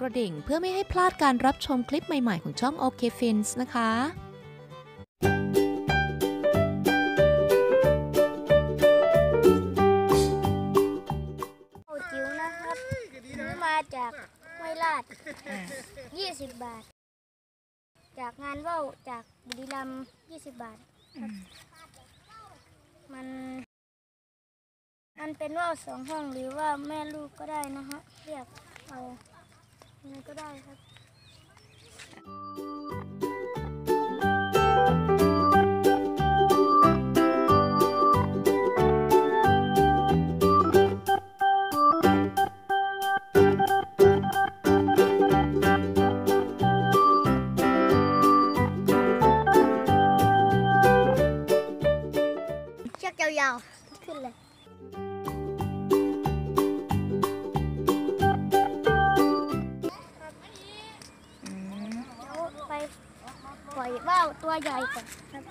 ระดิ่งเพื่อไม่ให้พลาดการรับชมคลิปใหม่ๆของช่อง OK Fins นะคะจิ๋วนะครับซื้อมาจากห้วยลาด20 บาทจากงานว่าวจากบุรีรัมย์20 บาทครับมันเป็นว่าว2 ห้องหรือว่าแม่ลูกก็ได้นะฮะเรียกเอายังไงก็ได้ครับเชือกยาวๆขึ้นเลยไปปล่อยว่าวตัวใหญ่ก่อนครับ